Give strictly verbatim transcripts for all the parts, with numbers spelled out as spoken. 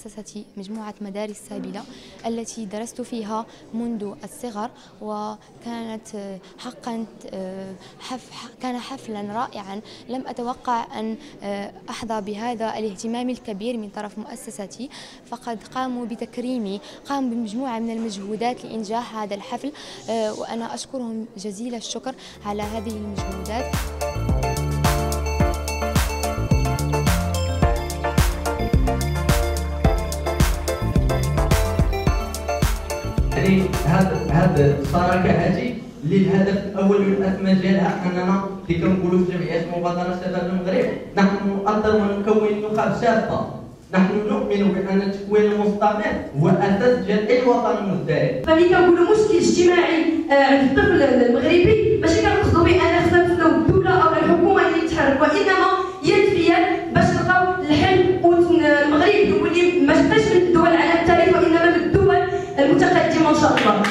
مؤسستي مجموعة مدارس سابلة التي درست فيها منذ الصغر، وكانت حقا حف كان حفلا رائعا. لم أتوقع أن أحظى بهذا الاهتمام الكبير من طرف مؤسستي، فقد قاموا بتكريمي، قاموا بمجموعة من المجهودات لإنجاح هذا الحفل، وأنا أشكرهم جزيل الشكر على هذه المجهودات. يعني هذا هذا الشراكه هذه اللي الهدف الاول والاثمن ديالها اننا اللي كنقولوا في جمعيه مبادره شباب المغرب نحن نؤطر ونكون نخب شابه. نحن نؤمن بان التكوين المستمر هو اساس ديال اي وطن مزدهر. فملي كنقولوا مشكل اجتماعي عند الطفل المغربي ماشي كنقصدوا بان خصنا نستناو الدوله او الحكومه اللي تحرك، وانما يد في يد باش نلقاو الحل. والمغرب يولي ما تبقاش من الدول على التاريخ وانما من الدول المتقدمه ان شاء الله.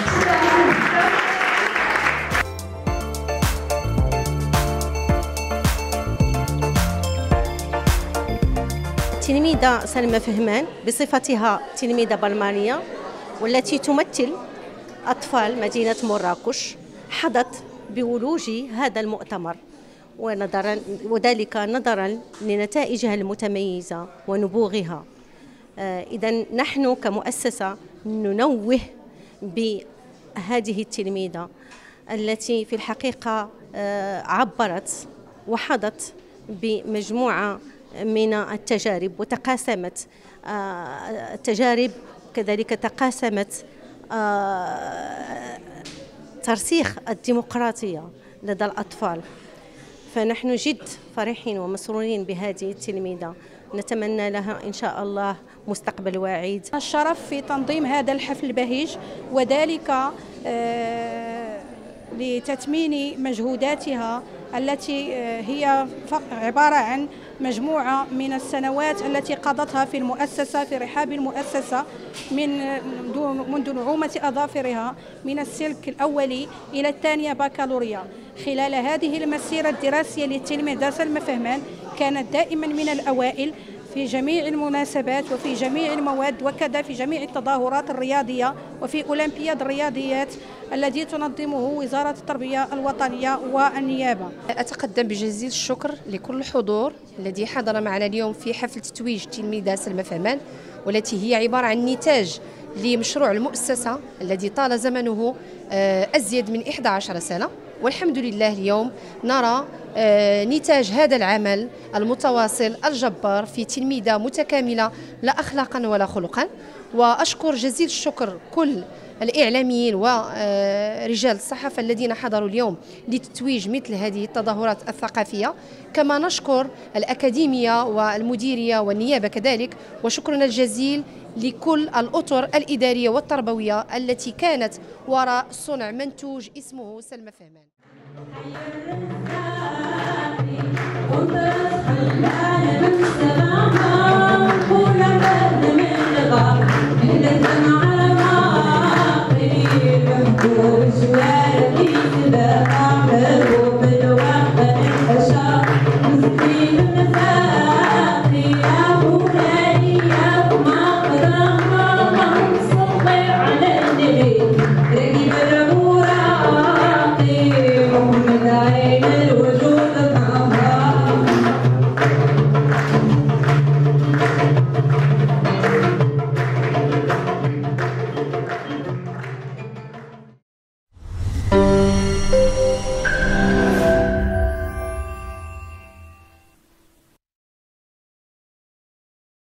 التلميذة سلمى فهمان بصفتها تلميذة برمانية والتي تمثل أطفال مدينة مراكش حظت بولوج هذا المؤتمر، ونظرا وذلك نظرا لنتائجها المتميزة ونبوغها. إذن نحن كمؤسسة ننوه بهذه التلميذة التي في الحقيقة عبرت وحظت بمجموعة من التجارب وتقاسمت التجارب، كذلك تقاسمت ترسيخ الديمقراطية لدى الأطفال. فنحن جد فرحين ومسرورين بهذه التلميذة، نتمنى لها إن شاء الله مستقبل واعد. الشرف في تنظيم هذا الحفل البهيج، وذلك لتثمين مجهوداتها التي هي عبارة عن مجموعة من السنوات التي قضتها في المؤسسة، في رحاب المؤسسة، من منذ نعومة أظافرها من السلك الأولي إلى الثانية بكالوريا. خلال هذه المسيرة الدراسية للتلميذة سلمى فهمان كانت دائما من الأوائل في جميع المناسبات وفي جميع المواد، وكذا في جميع التظاهرات الرياضية وفي أولمبياد الرياضيات الذي تنظمه وزارة التربية الوطنية والنيابة. أتقدم بجزيل الشكر لكل الحضور الذي حضر معنا اليوم في حفل تتويج التلميذة سلمى فهمان، والتي هي عبارة عن نتاج لمشروع المؤسسة الذي طال زمنه أزيد من إحدى عشرة سنة، والحمد لله اليوم نرى نتاج هذا العمل المتواصل الجبار في تلميذة متكاملة لا أخلاقا ولا خلقا. وأشكر جزيل الشكر كل الإعلاميين ورجال الصحافة الذين حضروا اليوم لتتويج مثل هذه التظاهرات الثقافية، كما نشكر الأكاديمية والمديرية والنيابة كذلك، وشكرنا الجزيل لكل الأطر الإدارية والتربوية التي كانت وراء صنع منتوج اسمه سلمى فهمان.